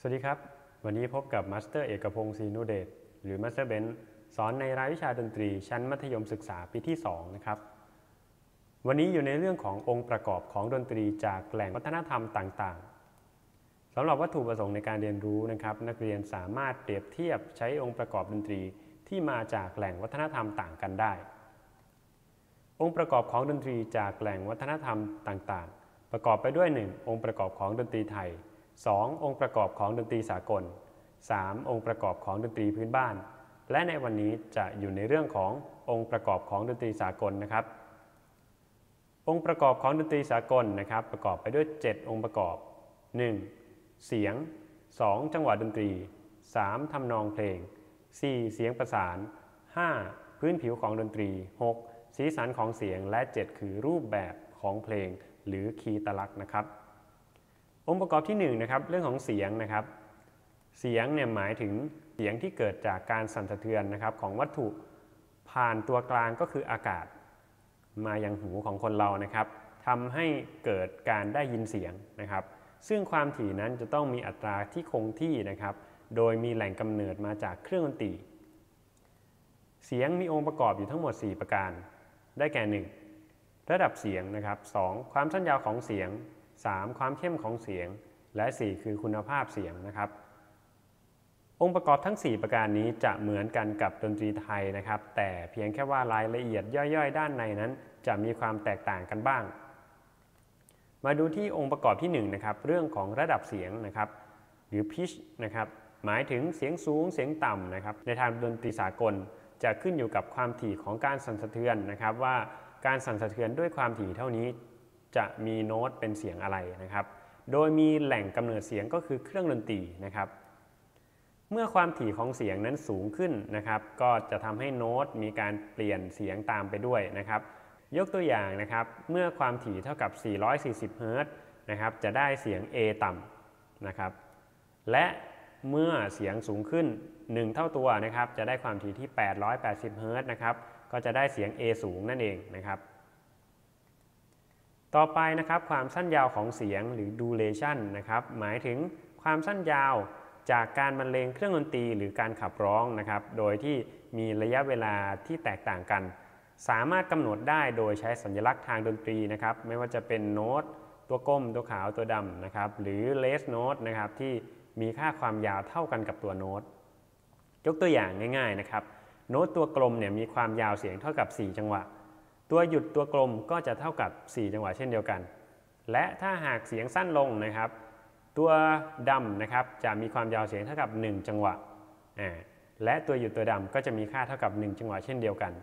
สวัสดีครับวันนี้พบกับมาสเตอร์เอกพงศ์ศรีนุเดชหรือมาสเตอร์เบนซ์สอนในรายวิชาดนตรีชั้นมัธยมศึกษาปีที่2นะครับวันนี้อยู่ในเรื่องขององค์ประกอบของดนตรีจากแหล่งวัฒนธรรมต่างๆสำหรับวัตถุประสงค์ในการเรียนรู้นะครับนักเรียนสามารถเปรียบเทียบใช้องค์ประกอบดนตรีที่มาจากแหล่งวัฒนธรรมต่างกันได้องค์ประกอบของดนตรีจากแหล่งวัฒนธรรมต่างๆประกอบไปด้วย 1. องค์ประกอบของดนตรีไทย 2. องค์ประกอบของดนตรีสากล 3. องค์ประกอบของดนตรีพื้นบ้านและในวันนี้จะอยู่ในเรื่องขององค์ประกอบของดนตรีสากลนะครับองค์ประกอบของดนตรีสากลนะครับประกอบไปด้วย7องค์ประกอบ 1. เสียง 2. จังหวะดนตรี 3. ทำนองเพลง 4. เสียงประสาน 5. พื้นผิวของดนตรี 6. สีสันของเสียงและ 7. คือรูปแบบของเพลงหรือคีตลักษณ์นะครับองค์ประกอบที่1นะครับเรื่องของเสียงนะครับเสียงเนี่ยหมายถึงเสียงที่เกิดจากการสั่นสะเทือนนะครับของวัตถุผ่านตัวกลางก็คืออากาศมายังหูของคนเรานะครับทำให้เกิดการได้ยินเสียงนะครับซึ่งความถี่นั้นจะต้องมีอัตราที่คงที่นะครับโดยมีแหล่งกำเนิดมาจากเครื่องดนตรีเสียงมีองค์ประกอบอยู่ทั้งหมด4ประการได้แก่1ระดับเสียงนะครับ2ความสั้นยาวของเสียง3ความเข้มของเสียงและ4คือคุณภาพเสียงนะครับองค์ประกอบทั้ง4ประการนี้จะเหมือนกันกับดนตรีไทยนะครับแต่เพียงแค่ว่ารายละเอียดย่อยๆด้านในนั้นจะมีความแตกต่างกันบ้างมาดูที่องค์ประกอบที่1นะครับเรื่องของระดับเสียงนะครับหรือ pitch นะครับหมายถึงเสียงสูงเสียงต่ำนะครับในทางดนตรีสากลจะขึ้นอยู่กับความถี่ของการสั่นสะเทือนนะครับว่าการสั่นสะเทือนด้วยความถี่เท่านี้จะมีโน้ตเป็นเสียงอะไรนะครับโดยมีแหล่งกำเนิดเสียงก็คือเครื่องดนตรีนะครับเมื่อความถี่ของเสียงนั้นสูงขึ้นนะครับก็จะทำให้โน้ตมีการเปลี่ยนเสียงตามไปด้วยนะครับยกตัวอย่างนะครับเมื่อความถี่เท่ากับ440เฮิรตซ์นะครับจะได้เสียง A ต่ำนะครับและเมื่อเสียงสูงขึ้น1เท่าตัวนะครับจะได้ความถี่ที่880เฮิรตซ์นะครับก็จะได้เสียง A สูงนั่นเองนะครับต่อไปนะครับความสั้นยาวของเสียงหรือ duration นะครับหมายถึงความสั้นยาวจากการบรรเลงเครื่องดนตรีหรือการขับร้องนะครับโดยที่มีระยะเวลาที่แตกต่างกันสามารถกำหนดได้โดยใช้สัญลักษณ์ทางดนตรีนะครับไม่ว่าจะเป็นโน้ตตัวก้มตัวขาวตัวดำนะครับหรือเลสโน้ตนะครับที่มีค่าความยาวเท่ากันกับตัวโน้ตยกตัวอย่างง่ายๆนะครับโน้ตตัวกลมเนี่ยมีความยาวเสียงเท่ากับ4จังหวะตัวหยุดตัวกลมก็จะเท่ากับ4จังหวะเช่นเดียวกันและถ้าหากเสียงสั้นลงนะครับตัวดำนะครับจะมีความยาวเสียงเท่ากับ1จังหวะและตัวหยุดตัวดำก็จะมีค่าเท่ากับ1จังหวะเช่นเดียวกัน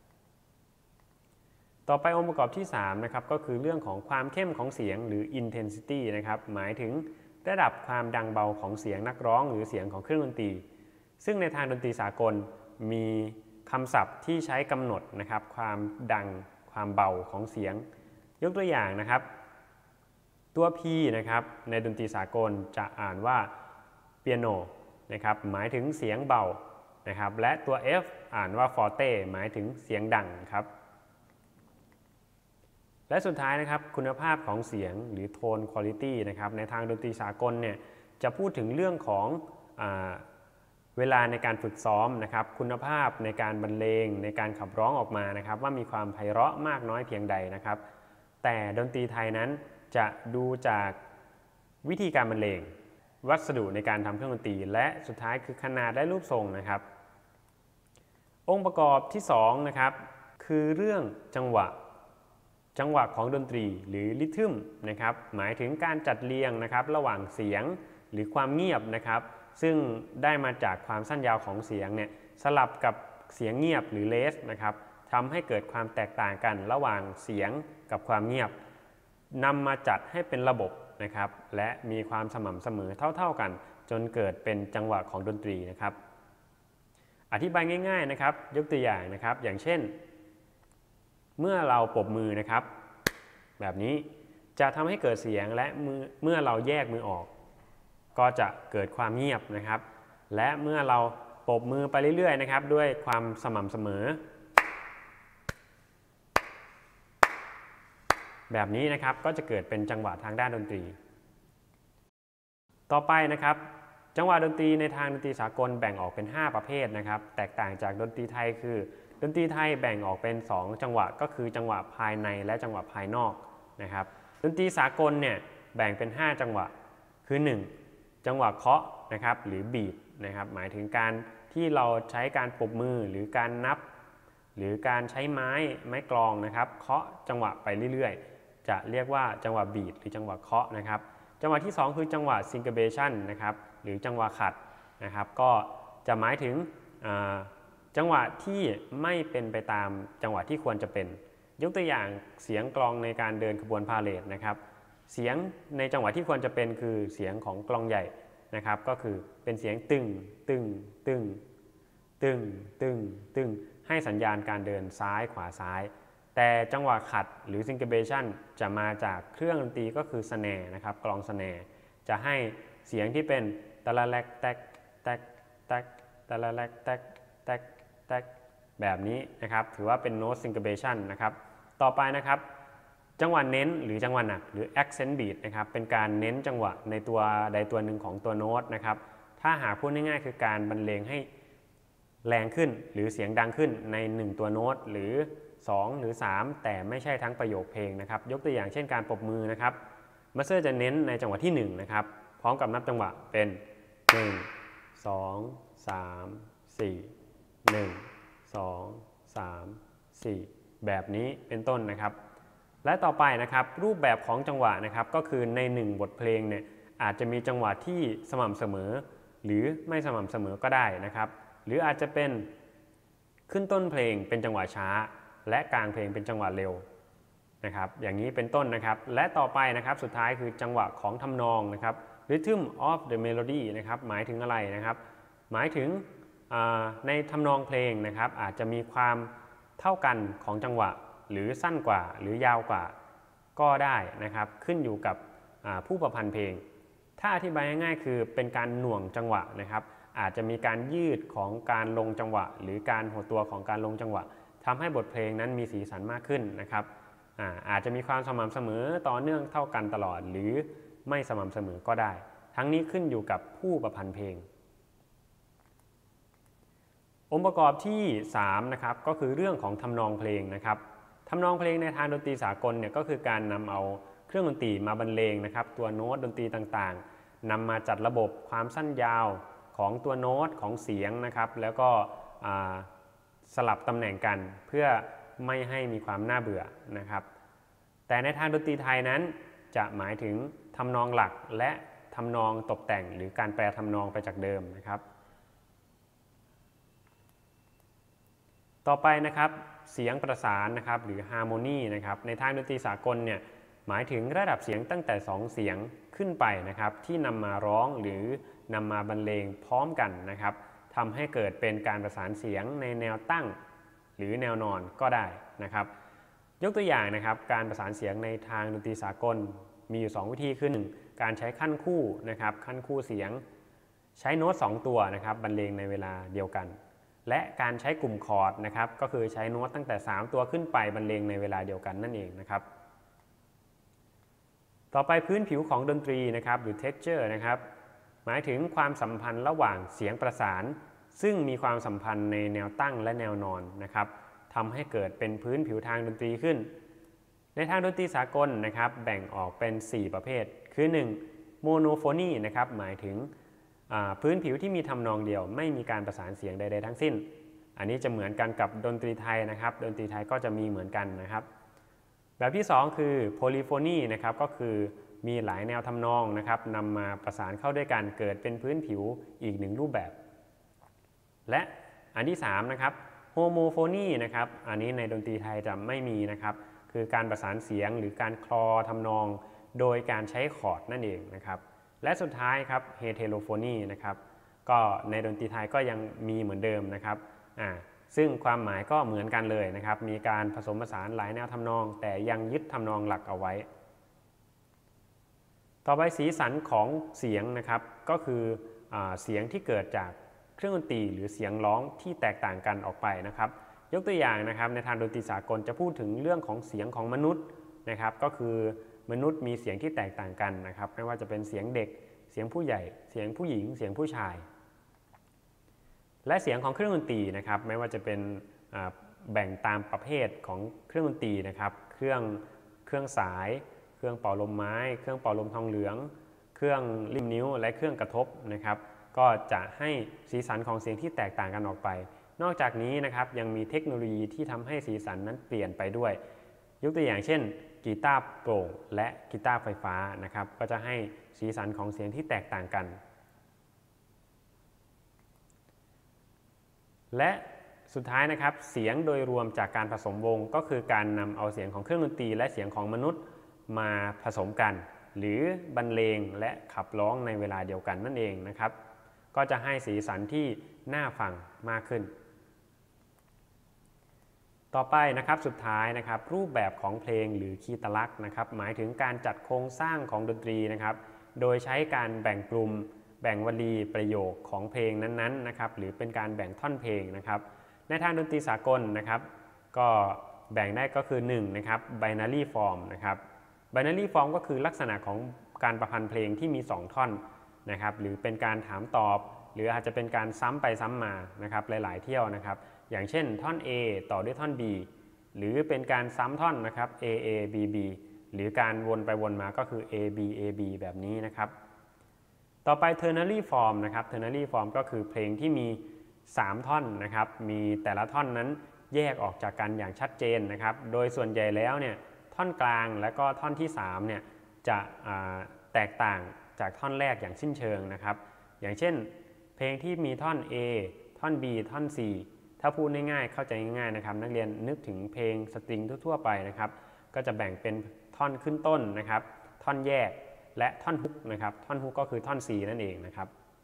ต่อไปองค์ประกอบที่3นะครับก็คือเรื่องของความเข้มของเสียงหรือ intensity นะครับหมายถึงระดับความดังเบาของเสียงนักร้องหรือเสียงของเครื่องดนตรีซึ่งในทางดนตรีสากลมีคำศัพท์ที่ใช้กำหนดนะครับความดังความเบาของเสียงยกตัวอย่างนะครับตัว P นะครับในดนตรีสากลจะอ่านว่าเปียโนนะครับหมายถึงเสียงเบานะครับและตัว F อ่านว่าฟอร์เต้หมายถึงเสียงดังครับและสุดท้ายนะครับคุณภาพของเสียงหรือโทนคุณภาพนะครับในทางดนตรีสากลเนี่ยจะพูดถึงเรื่องของเวลาในการฝึกซ้อมนะครับคุณภาพในการบรรเลงในการขับร้องออกมานะครับว่ามีความไพเราะมากน้อยเพียงใดนะครับแต่ดนตรีไทยนั้นจะดูจากวิธีการบรรเลงวัสดุในการทำเครื่องดนตรีและสุดท้ายคือขนาดและรูปทรงนะครับองค์ประกอบที่2นะครับคือเรื่องจังหวะของดนตรีหรือริทึมนะครับหมายถึงการจัดเรียงนะครับระหว่างเสียงหรือความเงียบนะครับซึ่งได้มาจากความสั้นยาวของเสียงเนี่ยสลับกับเสียงเงียบหรือเลสนะครับทำให้เกิดความแตกต่างกันระหว่างเสียงกับความเงียบนำมาจัดให้เป็นระบบนะครับและมีความสม่ำเสมอเท่าๆกันจนเกิดเป็นจังหวะของดนตรีนะครับอธิบายง่ายๆนะครับยกตัวอย่างนะครับอย่างเช่นเมื่อเราปรบมือนะครับแบบนี้จะทำให้เกิดเสียงและเมื่อเราแยกมือออกก็จะเกิดความเงียบนะครับและเมื่อเราปรบมือไปเรื่อยๆนะครับด้วยความสม่ำเสมอแบบนี้นะครับก็จะเกิดเป็นจังหวะทางด้านดนตรีต่อไปนะครับจังหวะดนตรีในทางดนตรีสากลแบ่งออกเป็น5ประเภทนะครับแตกต่างจากดนตรีไทยคือดนตรีไทยแบ่งออกเป็น2จังหวะก็คือจังหวะภายในและจังหวะภายนอกนะครับดนตรีสากลเนี่ยแบ่งเป็น5จังหวะคือ1จังหวะเคาะนะครับหรือบีทนะครับหมายถึงการที่เราใช้การปรบมือหรือการนับหรือการใช้ไม้กลองนะครับเคาะจังหวะไปเรื่อยๆจะเรียกว่าจังหวะบีทหรือจังหวะเคาะนะครับจังหวะที่2คือจังหวะซิงเกิลเบชันนะครับหรือจังหวะขัดนะครับก็จะหมายถึงจังหวะที่ไม่เป็นไปตามจังหวะที่ควรจะเป็นยกตัวอย่างเสียงกลองในการเดินขบวนพาเหรดนะครับเสียงในจังหวะที่ควรจะเป็นคือเสียงของกลองใหญ่นะครับก็คือเป็นเสียงตึงตึงตึงตึงตึงตึงให้สัญญาณการเดินซ้ายขวาซ้ายแต่จังหวะขัดหรือซิงเกิลเบชันจะมาจากเครื่องดนตรีก็คือสแนร์นะครับกลองสแนร์จะให้เสียงที่เป็นตะละแลกแตกแตกแตกตะละแลกแตกแตกแตกแบบนี้นะครับถือว่าเป็นโน้ตซิงเกิลเบชันนะครับต่อไปนะครับจังหวะเน้นหรือจังหวะหนักหรือ accent beat นะครับเป็นการเน้นจังหวะในตัวใดตัวหนึ่งของตัวโน้ตนะครับถ้าหากพูดง่ายๆคือการบรรเลงให้แรงขึ้นหรือเสียงดังขึ้นใน1ตัวโน้ตหรือ2หรือ3แต่ไม่ใช่ทั้งประโยคเพลงนะครับยกตัวอย่างเช่นการปรบมือนะครับมาสเตอร์จะเน้นในจังหวะที่1นะครับพร้อมกับนับจังหวะเป็น1 2 3 4 1 2 3 4แบบนี้เป็นต้นนะครับและต่อไปนะครับรูปแบบของจังหวะนะครับก็คือใน1บทเพลงเนี่ยอาจจะมีจังหวะที่สม่ำเสมอหรือไม่สม่ำเสมอก็ได้นะครับหรืออาจจะเป็นขึ้นต้นเพลงเป็นจังหวะช้าและกลางเพลงเป็นจังหวะเร็วนะครับอย่างนี้เป็นต้นนะครับและต่อไปนะครับสุดท้ายคือจังหวะของทำนองนะครับ Rhythm of the melody นะครับหมายถึงอะไรนะครับหมายถึงในทำนองเพลงนะครับอาจจะมีความเท่ากันของจังหวะหรือสั้นกว่าหรือยาวกว่าก็ได้นะครับขึ้นอยู่กับผู้ประพันธ์เพลงถ้าอธิบายง่ายๆคือเป็นการหน่วงจังหวะนะครับอาจจะมีการยืดของการลงจังหวะหรือการหดตัวของการลงจังหวะทำให้บทเพลงนั้นมีสีสันมากขึ้นนะครับอาจจะมีความสม่ำเสมอต่อเนื่องเท่ากันตลอดหรือไม่สม่ำเสมอก็ได้ทั้งนี้ขึ้นอยู่กับผู้ประพันธ์เพลงองค์ประกอบที่3นะครับก็คือเรื่องของทำนองเพลงนะครับทำนองเพลงในทางดนตรีสากลเนี่ยก็คือการนำเอาเครื่องดนตรีมาบรรเลงนะครับตัวโน้ตดนตรีต่างๆนำมาจัดระบบความสั้นยาวของตัวโน้ตของเสียงนะครับแล้วก็สลับตำแหน่งกันเพื่อไม่ให้มีความน่าเบื่อนะครับแต่ในทางดนตรีไทยนั้นจะหมายถึงทำนองหลักและทำนองตกแต่งหรือการแปลทำนองไปจากเดิมนะครับต่อไปนะครับเสียงประสานนะครับหรือฮาร์โมนีนะครับในทางดนตรีสากลเนี่ยหมายถึงระดับเสียงตั้งแต่2เสียงขึ้นไปนะครับที่นำมาร้องหรือนำมาบรรเลงพร้อมกันนะครับทำให้เกิดเป็นการประสานเสียงในแนวตั้งหรือแนวนอนก็ได้นะครับยกตัวอย่างนะครับการประสานเสียงในทางดนตรีสากลมีอยู่2วิธีคือ1การใช้ขั้นคู่นะครับขั้นคู่เสียงใช้โน้ต2ตัวนะครับบรรเลงในเวลาเดียวกันและการใช้กลุ่มคอร์ดนะครับก็คือใช้โน้ตตั้งแต่3ตัวขึ้นไปบรรเลงในเวลาเดียวกันนั่นเองนะครับต่อไปพื้นผิวของดนตรีนะครับหรือ texture นะครับหมายถึงความสัมพันธ์ระหว่างเสียงประสานซึ่งมีความสัมพันธ์ในแนวตั้งและแนวนอนนะครับทำให้เกิดเป็นพื้นผิวทางดนตรีขึ้นในทางดนตรีสากลนะครับแบ่งออกเป็น4ประเภทคือ1 monophony นะครับหมายถึงพื้นผิวที่มีทำนองเดียวไม่มีการประสานเสียงใดๆทั้งสิ้นอันนี้จะเหมือนกันกับดนตรีไทยนะครับดนตรีไทยก็จะมีเหมือนกันนะครับแบบที่2คือ polyphony นะครับก็คือมีหลายแนวทำนองนะครับนำมาประสานเข้าด้วยกันเกิดเป็นพื้นผิวอีก1รูปแบบและอันที่3นะครับ homophony นะครับอันนี้ในดนตรีไทยจะไม่มีนะครับคือการประสานเสียงหรือการคลอทำนองโดยการใช้คอร์ดนั่นเองนะครับและสุดท้ายครับ heterophony นะครับก็ในดนตรีไทยก็ยังมีเหมือนเดิมนะครับซึ่งความหมายก็เหมือนกันเลยนะครับมีการผสมผสานหลายแนวทำนองแต่ยังยึดทำนองหลักเอาไว้ต่อไปสีสันของเสียงนะครับก็คือเสียงที่เกิดจากเครื่องดนตรีหรือเสียงร้องที่แตกต่างกันออกไปนะครับยกตัวอย่างนะครับในทางดนตรีสากลจะพูดถึงเรื่องของเสียงของมนุษย์นะครับก็คือมนุษย์มีเสียงที่แตกต่างกันนะครับไม่ว่าจะเป็นเสียงเด็กเสียงผู้ใหญ่ เสียงผู้หญิง เสียงผู้ชาย และเสียงของเครื่องดนตรีนะครับไม่ว่าจะเป็นแบ่งตามประเภทของเครื่องดนตรีนะครับเครื่องสายเครื่องเป่าลมไม้เครื่องเป่าลมทองเหลืองเครื่องริมนิ้วและเครื่องกระทบนะครับก็จะให้สีสันของเสียงที่แตกต่างกันออกไปนอกจากนี้นะครับยังมีเทคโนโลยีที่ทำให้สีสันนั้นเปลี่ยนไปด้วยยกตัวอย่างเช่นกีตาร์โปร่งและกีตาร์ไฟฟ้านะครับก็จะให้สีสันของเสียงที่แตกต่างกันและสุดท้ายนะครับเสียงโดยรวมจากการผสมวงก็คือการนำเอาเสียงของเครื่องดนตรีและเสียงของมนุษย์มาผสมกันหรือบรรเลงและขับร้องในเวลาเดียวกันนั่นเองนะครับก็จะให้สีสันที่น่าฟังมากขึ้นต่อไปนะครับสุดท้ายนะครับรูปแบบของเพลงหรือคีตลักษณ์นะครับหมายถึงการจัดโครงสร้างของดนตรีนะครับโดยใช้การแบ่งกลุ่มแบ่งวลีประโยคของเพลงนั้นๆนะครับหรือเป็นการแบ่งท่อนเพลงนะครับในทางดนตรีสากลนะครับก็แบ่งได้ก็คือ1นะครับ binary form นะครับ binary form ก็คือลักษณะของการประพันธ์เพลงที่มี2ท่อนนะครับหรือเป็นการถามตอบหรืออาจจะเป็นการซ้ำไปซ้ำมานะครับหลายๆเที่ยวนะครับอย่างเช่นท่อน A ต่อด้วยท่อน B หรือเป็นการซ้ำท่อนนะครับ A A B B หรือการวนไปวนมาก็คือ A B A B แบบนี้นะครับต่อไป ternary form นะครับ ternary form ก็คือเพลงที่มี3ท่อนนะครับมีแต่ละท่อนนั้นแยกออกจากกันอย่างชัดเจนนะครับโดยส่วนใหญ่แล้วเนี่ยท่อนกลางและก็ท่อนที่3เนี่ยจะแตกต่างจากท่อนแรกอย่างสิ้นเชิงนะครับอย่างเช่นเพลงที่มีท่อน A ท่อน B ท่อน C ถ้าพูดง่ายๆเข้าใจง่ายๆนะครับนักเรียนนึกถึงเพลงสตริงทั่วๆไปนะครับก็จะแบ่งเป็นท่อนขึ้นต้นนะครับท่อนแยกและท่อนฮุกนะครับท่อนฮุกก็คือท่อน C นั่นเองนะครับ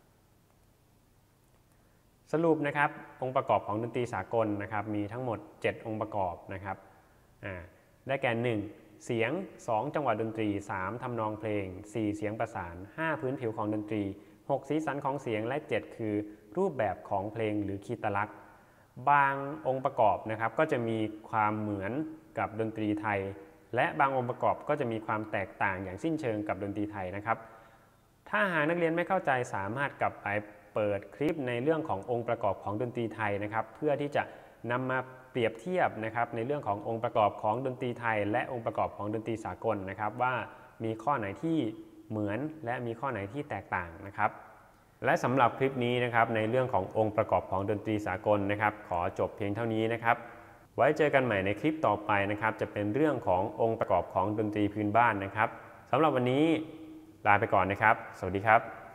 สรุปนะครับองค์ประกอบของดนตรีสากลนะครับมีทั้งหมด7องค์ประกอบนะครับได้แก่1เสียง2จังหวะดนตรี3ทำนองเพลง4เสียงประสาน5พื้นผิวของดนตรี6สีสันของเสียงและ7คือรูปแบบของเพลงหรือคีตลักษณ์บางองค์ประกอบนะครับก็จะมีความเหมือนกับดนตรีไทยและบางองค์ประกอบก็จะมีความแตกต่างอย่างสิ้นเชิงกับดนตรีไทยนะครับถ้าหากนักเรียนไม่เข้าใจสามารถกลับไปเปิดคลิปในเรื่องขององค์ประกอบของดนตรีไทยนะครับเพื่อที่จะนำมาเปรียบเทียบนะครับในเรื่องขององค์ประกอบของดนตรีไทยและองค์ประกอบของดนตรีสากลนะครับว่ามีข้อไหนที่เหมือนและมีข้อไหนที่แตกต่างนะครับและสำหรับคลิปนี้นะครับในเรื่องขององค์ประกอบของดนตรีสากลนะครับขอจบเพียงเท่านี้นะครับไว้เจอกันใหม่ในคลิปต่อไปนะครับจะเป็นเรื่องขององค์ประกอบของดนตรีพื้นบ้านนะครับสำหรับวันนี้ลาไปก่อนนะครับสวัสดีครับ